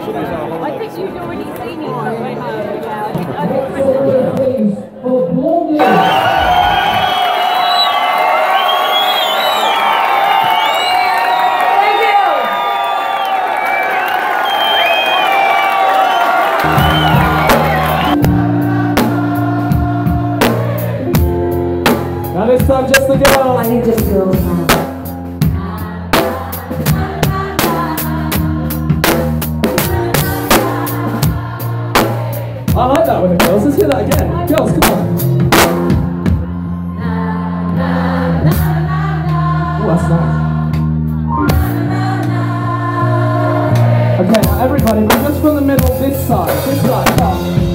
I think you've already seen it on the way home. Yeah, I think For Blondied. Now this time just the girls. I think just girls now. I like that with the girls. Let's hear that again. Girls, come on. Oh, that's nice. Okay, now everybody, but just from the middle, this side, come on.